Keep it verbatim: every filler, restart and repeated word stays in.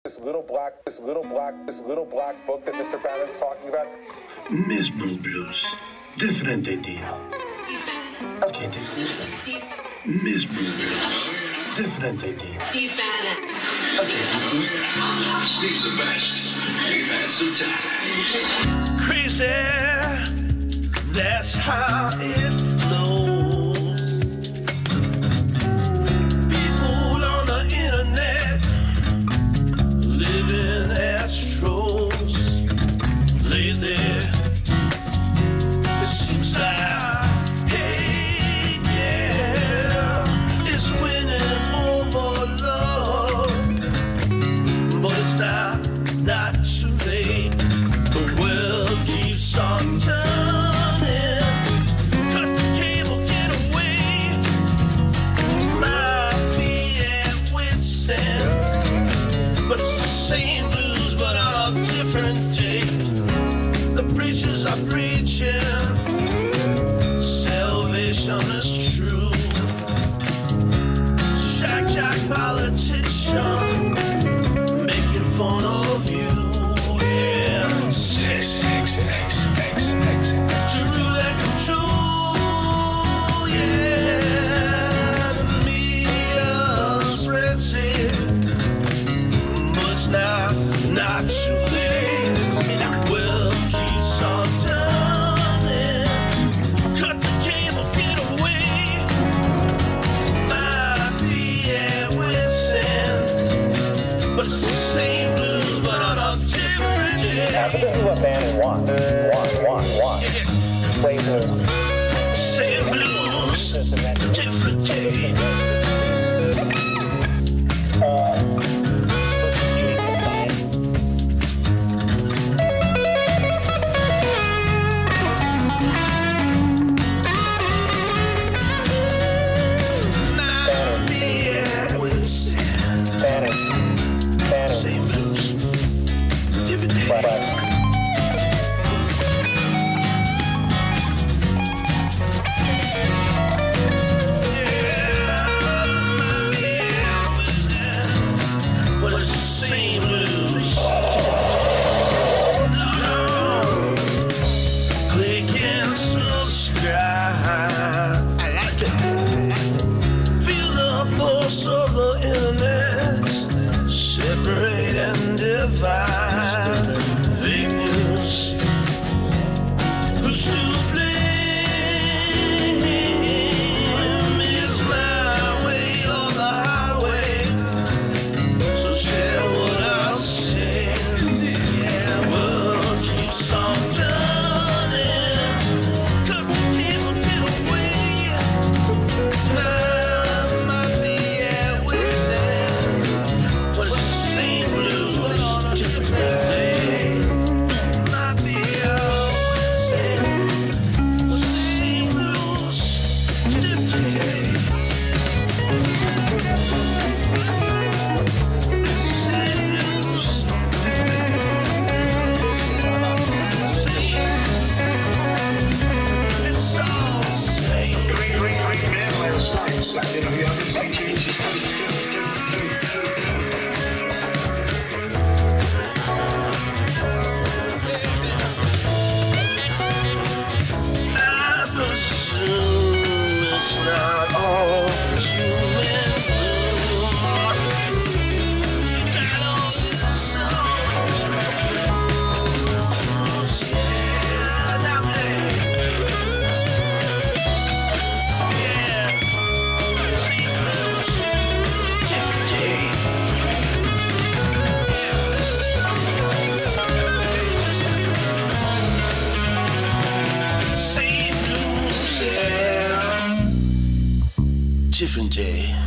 this little black, this little black, this little black book that Mister Bannon's talking about? Mismo blues, differente deal. Okay, te gusta. Mismo blues, differente deal. Okay, te gusta. Steve's the best. We've had some times. Crazy, that's how it flows. People on the internet living as trolls. Lately, it seems like, hey, yeah, it's winning over love, but it's not, not too late. The world keeps on turning. Cut the cable, get away. Might be at wit's end, but it's the same blues, but on a different day. The preachers are preaching salvation is true. Shack Jack politician making fun of you. Yeah, X, X, X, X, X, to rule and control. Yeah, the media spreads it, but it's not, not too late. The world keeps on turning. Cut the cable, get away. Might be at wit's end, but it's the same blues, but on a different day. Now, this is what Bannon wants. Want, want, want. Play blues. Same blues, different day. Might be at wit's end. Bannon. Bannon. Same blues, different day. But, But it's the same blues. Click and subscribe. I like it. Feel the pulse of the internet. Separate and divide. Fake news. Who's to blame? It's my way or the highway. So share what I'm saying. Yeah, world keeps on turning. Cut the cable, get away. Time might be at wit's end, but it's the same blues, but on a different day. Might be at wit's end, but it's the same blues, different day. It's not all too many. Got all this songs, yeah, now play. Yeah, same blues, different day. Same blues, yeah, different day.